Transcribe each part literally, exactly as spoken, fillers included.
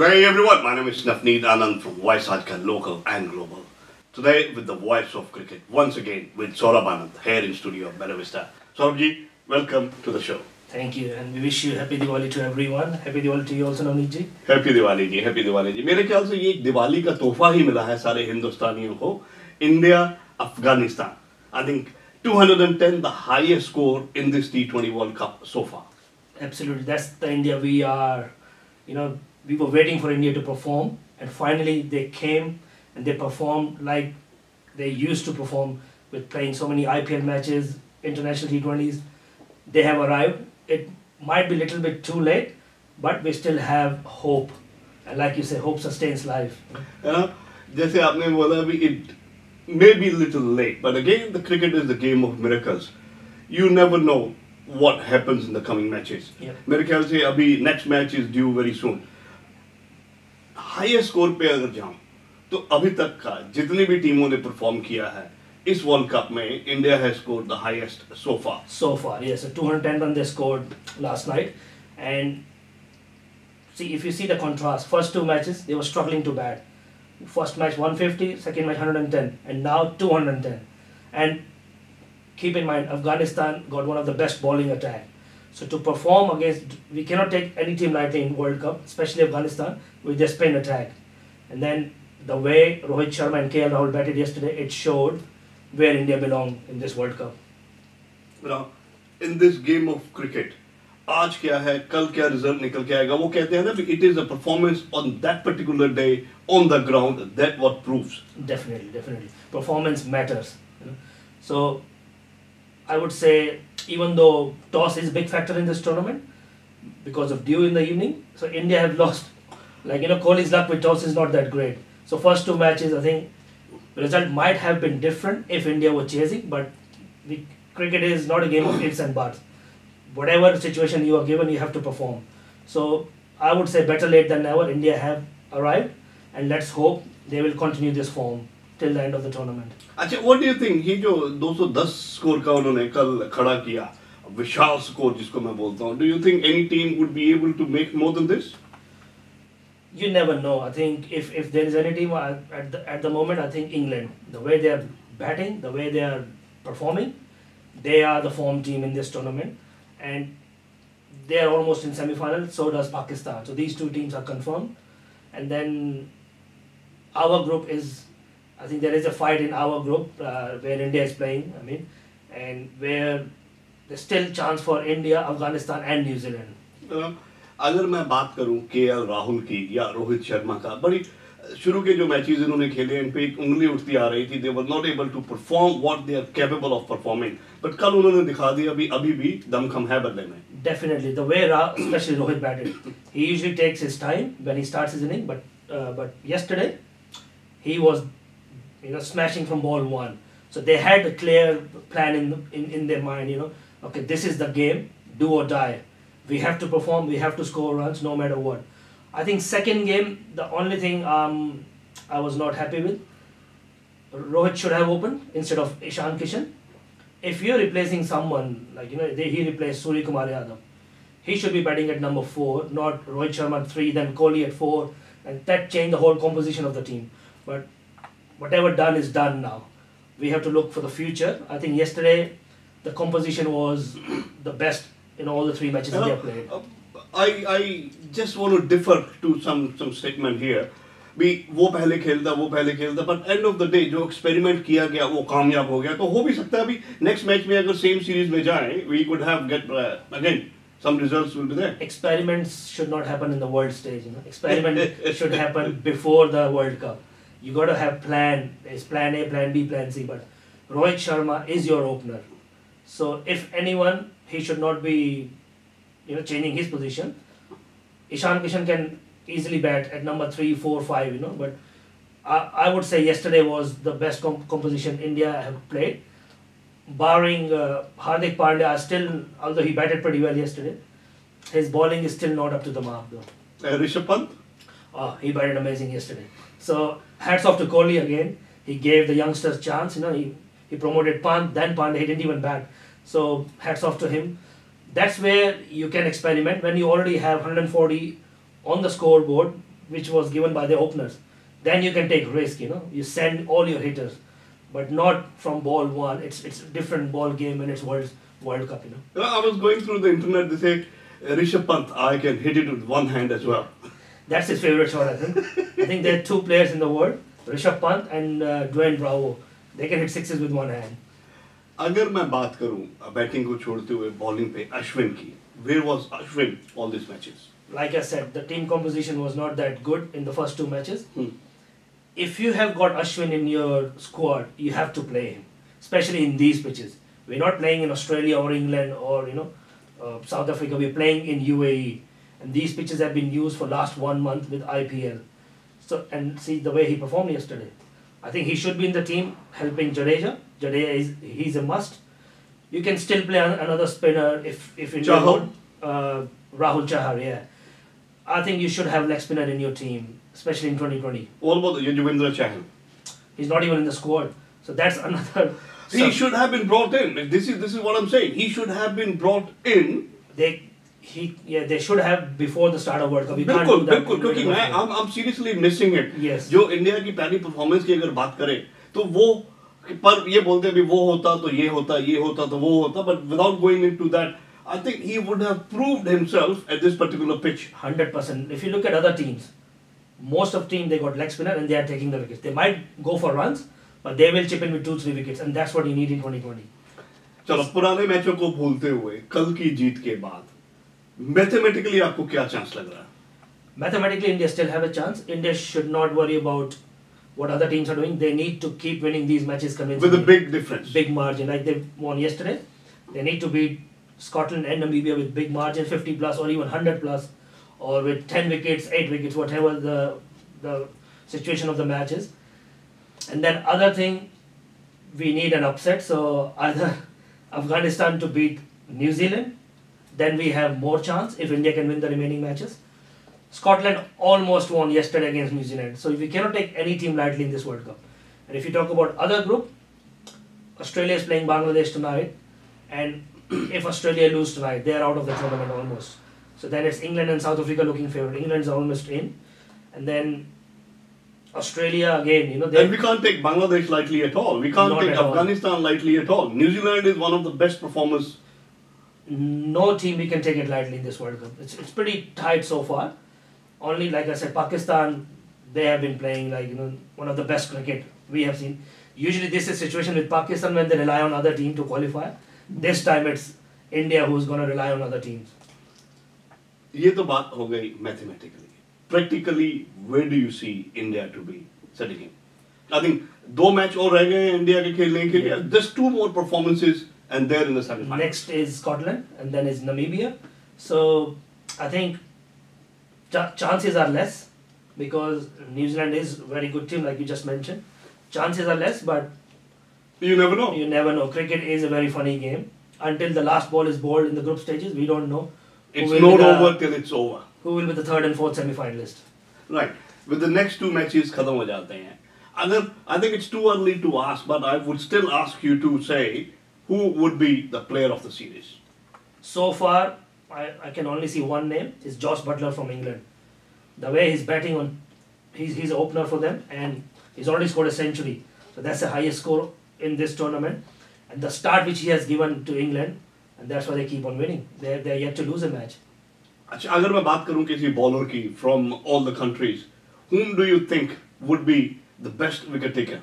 Good day everyone, my name is Navneet Anand from Voice Ajkal, local and global. Today with the voice of cricket, once again with Saurabh Anand here in studio of Bella Vista. Saurabh ji, welcome to the show. Thank you, and we wish you happy Diwali to everyone. Happy Diwali to you also, Navneet ji. Happy Diwali ji, happy Diwali ji. मेरे ख्याल से ये एक दिवाली का तोहफा ही मिला है सारे हिंदुस्तानियों को. India, Afghanistan. I think two hundred ten, the highest score in this T twenty World Cup so far. Absolutely, that's the India we are. You know, we were waiting for India to perform, and finally they came and they performed like they used to perform with playing so many I P L matches, international T twenties. They have arrived. It might be a little bit too late, but we still have hope. And like you say, hope sustains life. Uh, जैसे आपने बोला भी it may be a little late, but again the cricket is the game of miracles. You never know what happens in the coming matches. Yep. मेरे ख्याल से अभी next match is due very soon. Highest score पे अगर जाऊं तो अभी तक का जितनी भी टीमों ने परफॉर्म किया है इस वर्ल्ड कप में India has scored the highest so far. So far, yes. So two hundred ten runs they scored last night. And see, if you see the contrast, first two matches they were struggling to bat. First match one fifty, second match one hundred ten, and now two hundred ten. And keep in mind, Afghanistan got one of the best bowling attack. So to perform against, we cannot take any team lightly in World Cup, especially Afghanistan, with their spin attack. And then the way Rohit Sharma and K L Rahul batted yesterday, it showed where India belong in this World Cup. Now, in this game of cricket, आज क्या है, कल क्या result निकल के आएगा, वो कहते हैं ना कि it is a performance on that particular day on the ground that what proves. Definitely, definitely. Performance matters. You know? So I would say, even though toss is a big factor in this tournament because of dew in the evening, so India have lost. Like, you know, Kohli's luck with toss is not that great. So first two matches, I think the result might have been different if India were chasing, but the cricket is not a game of ifs and buts. Whatever situation you are given, you have to perform. So I would say better late than never. India have arrived, and let's hope they will continue this form till the end of the tournament. अच्छा, what do you think? ये जो two hundred ten score का उन्होंने कल खड़ा किया, विशाल score जिसको मैं बोलता हूँ, do you think any team would be able to make more than this? You never know. I think if, if there is any team uh, at the, at the moment, I think England, the way they are batting, the way they are performing, they are the form team in this tournament, and they are almost in semi-final. So does Pakistan. So these two teams are confirmed, and then our group is. I think there is a fight in our group uh, where India is playing. I mean, and where there's still chance for India, Afghanistan, and New Zealand. Uh, अगर मैं बात करूं के L Rahul की या रोहित शर्मा का, बड़ी शुरू के जो मैचेस इन्होंने खेले इन पे एक उंगली उठती आ रही थी. They were not able to perform what they are capable of performing, but कल उन्होंने दिखा दिया अभी अभी भी दमखम है बदले में. Definitely, the way Ra especially Rohit batted, he usually takes his time when he starts his inning, but uh, but yesterday he was, you know, smashing from ball one. So they had a clear plan in in in their mind. You know, okay, this is the game, do or die. We have to perform. We have to score runs no matter what. I think second game, the only thing um I was not happy with, Rohit should have opened instead of Ishan Kishan. If you're replacing someone like, you know, they, he replaced Surya Kumar Yadav, he should be batting at number four, not Rohit Sharma at three, then Kohli at four, and that changed the whole composition of the team. But whatever done is done now. We have to look for the future. I think yesterday the composition was the best in all the three matches uh, they have played. Uh, I I just want to differ to some some statement here. भी वो पहले खेलता वो पहले खेलता, but end of the day जो experiment किया गया वो कामयाब हो गया. तो हो भी सकता है अभी नेक्स्ट मैच में अगर सेम सीरीज में जाएं, we could have get uh, again some results will be there. Experiments should not happen in the world stage. You know, experiment should happen before the World Cup. You got to have plan. There's plan A, plan B, plan C. But Rohit Sharma is your opener. So if anyone, he should not be, you know, changing his position. Ishan Kishan can easily bat at number three, four, five. You know, but I, I would say yesterday was the best comp composition India have played. Barring uh, Hardik Pandya, still, although he batted pretty well yesterday, his bowling is still not up to the mark though. Uh, Rishabh Pant? Oh, he batted amazing yesterday. So hats off to Kohli again. He gave the youngsters chance. You know, he, he promoted Pant, then Pandya. He didn't even bat. So hats off to him. That's where you can experiment when you already have one hundred forty on the scoreboard which was given by the openers, then you can take risk. You know, you send all your hitters, but not from ball one. It's it's a different ball game when it's World World Cup. You know. Well, I was going through the internet. They say Rishabh Pant, I can hit it with one hand as well. That's his favorite shot, I think. I think there are two players in the world, Rishabh Pant and uh, Dwayne Bravo. They can hit sixes with one hand. अगर मैं बात करूं batting को छोड़ते हुए bowling पे अश्विन की, where was Ashwin all these matches? Like I said, the team composition was not that good in the first two matches. Hmm. If you have got Ashwin in your squad, you have to play him, especially in these pitches. We're not playing in Australia or England or you know uh, South Africa. We're playing in U A E, and these pitches have been used for last one month with I P L. So and see the way he performed yesterday. I think he should be in the team helping Jadeja. Jadeja is he's a must. You can still play an, another spinner if if India Chahar. want, uh, Rahul Chahar. Yeah, I think you should have leg spinner in your team, especially in twenty twenty. What about Yuzvendra Chahal? He's not even in the squad, so that's another. He sub- should have been brought in. This is this is what I'm saying. He should have been brought in. They he yeah they should have before the start of World Cup. You can't बिल्कुल do that. बिल्कुल क्योंकि मैं I'm I'm seriously missing it. Yes. जो India की पहली performance की अगर बात करें तो वो पर ये बोलते हैं भी वो होता तो ये होता ये होता तो वो होता, but without going into that, I think he would have proved himself at this particular pitch. Hundred percent. If you look at other teams, most of team they got leg spinner and they are taking the wickets. They might go for runs, but they will chip in with two three wickets, and that's what you need in twenty twenty. चलो पुराने मैचों को भूलते हुए कल की जीत के बाद मैथमेटिकली आपको क्या चांस लग रहा है? Mathematically, India still have a chance. India should not worry about what other teams are doing. They need to keep winning these matches convincingly. With a big difference. big margin, like they won yesterday. They need to beat Scotland and Namibia with big margin, fifty plus or even one hundred plus, or with ten wickets, eight wickets, whatever the the situation of the match is. And then other thing, we need an upset. So either Afghanistan to beat New Zealand, then we have more chance if India can win the remaining matches. Scotland almost won yesterday against New Zealand. So we cannot take any team lightly in this World Cup. And if you talk about other group, Australia is playing Bangladesh tonight, and if Australia lose tonight, they are out of the tournament almost. So then it's England and South Africa looking favourite. England's almost in, and then Australia again. You know, And we can't take Bangladesh lightly at all. We can't Not take at all. Afghanistan lightly at all. New Zealand is one of the best performers. no team we can take it lightly in this World Cup. It's it's pretty tight so far. Only like I said, Pakistan, they have been playing like you know one of the best cricket we have seen. Usually this is a situation with Pakistan when they rely on other team to qualify. This time it's India who's going to rely on other teams. ये तो बात हो गई mathematically. Practically, where do you see India to be setting in? I think दो match और रह गए हैं इंडिया के खेलने के लिए. Just two more performances and they're in the semi-finals. Next is Scotland and then is Namibia. So I think ch- chances are less because New Zealand is a very good team like you just mentioned. Chances are less, but You never know. you never know. Cricket is a very funny game. Until the last ball is bowled in the group stages, we don't know who It's will not be the, over till it's over. who will be the third and fourth semi-finalist. Right. With the next two matches खत्म हो जाते हैं. अगर I think it's too early to ask, but I would still ask you to say who would be the player of the series. So far, I, I can only see one name. It's Josh Butler from England. The way he's batting on, he's he's an opener for them, and he's already scored a century. So that's the highest score in this tournament. And the start which he has given to England, and that's why they keep on winning. They're they're yet to lose a match. अच्छा अगर मैं बात करूं किसी bowler की from all the countries, whom do you think would be the best wicket taker?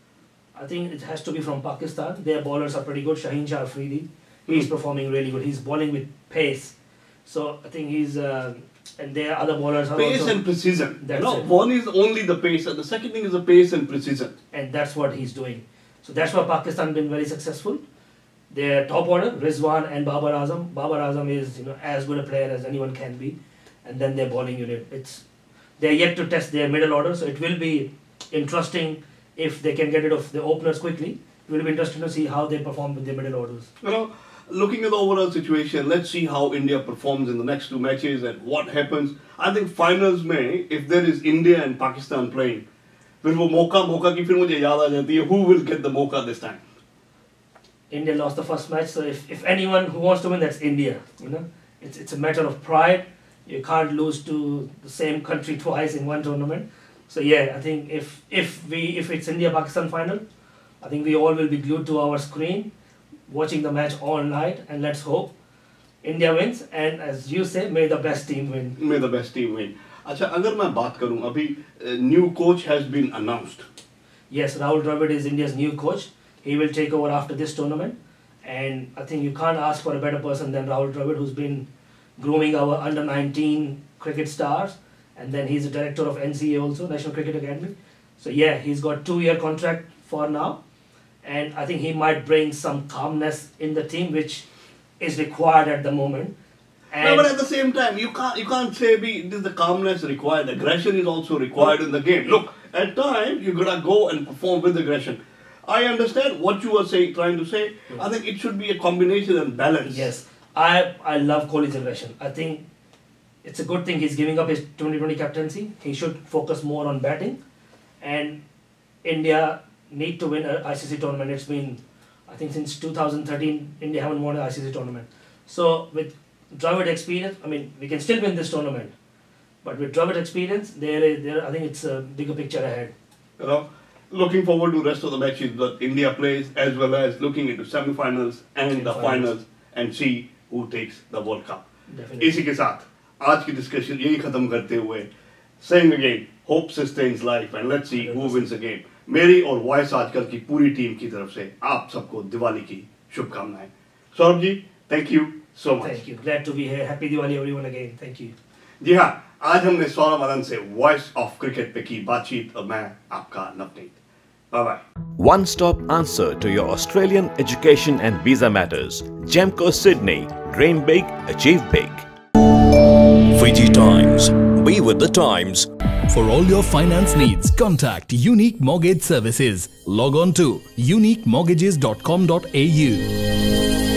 I think it has to be from Pakistan. Their bowlers are pretty good. Shaheen Shah Afridi, he's Hmm. performing really good. He's bowling with pace. So I think he's uh, and their other bowlers are Pace also, and precision. That's no, it. one is only the pace, and the second thing is the pace and precision. and that's what he's doing. So that's why Pakistan been very successful. Their top order, Rizwan and Babar Azam. Babar Azam is you know as good a player as anyone can be, and then their bowling unit. It's they're yet to test their middle order, so it will be interesting if they can get rid of the openers quickly. It will be interesting to see how they perform with their middle orders. You know, looking at the overall situation, let's see how India performs in the next two matches and what happens. I think finals में if there is India and Pakistan playing, फिर वो मौका मौका की फिर मुझे याद आ जाती है who will get the मौका this time. India lost the first match, so if, if anyone who wants to win, that's India. You know, it's it's a matter of pride. You can't lose to the same country twice in one tournament. So yeah, I think if if we if it's India Pakistan final, I think we all will be glued to our screen, watching the match all night, and let's hope India wins. And as you say, may the best team win. May the best team win. अच्छा अगर मैं बात करूं अभी new coach has been announced. Yes, Rahul Dravid is India's new coach. He will take over after this tournament, and I think you can't ask for a better person than Rahul Dravid, who's been grooming our under nineteen cricket stars, and then he's the director of N C A also, National Cricket Academy. So yeah, he's got two-year contract for now, and I think he might bring some calmness in the team, which is required at the moment. And no, but at the same time, you can't you can't say be this is the calmness required. Aggression is also required in the game. Look, at times you gotta go and perform with aggression. I understand what you were saying, trying to say. I think it should be a combination and balance. Yes, I I love Kohli's aggression. I think it's a good thing he's giving up his twenty twenty captaincy. He should focus more on batting, and India need to win an I C C tournament. It's been, I think, since two thousand thirteen, India haven't won an I C C tournament. So with Dravid experience, I mean, we can still win this tournament. But with Dravid experience, there, is, there, I think it's a bigger picture ahead. You know, looking forward to the rest of the matches that India plays, as well as looking into semi-finals and the finals, and see who takes the World Cup. Definitely. इसी के साथ आज की discussion यही खत्म करते हुए, saying again, hope sustains life, and let's see who wins the game. मेरी और वॉइस आजकल की पूरी टीम की तरफ से आप सबको दिवाली की शुभकामनाएं. Saurabh ji, thank you so much. Thank you. Glad to be here. Happy Diwali everyone again. Thank you. जी हाँ, आज हमने सौरभ आनंद से वॉइस ऑफ क्रिकेट पे की बातचीत और मैं आपका Navneet. Bye bye. One stop answer to your Australian education and visa matters. Gemco Sydney. Dream big, achieve big. Fiji Times. Be with the times. For all your finance needs, contact Unique Mortgage Services. Log on to unique mortgages dot com dot a u.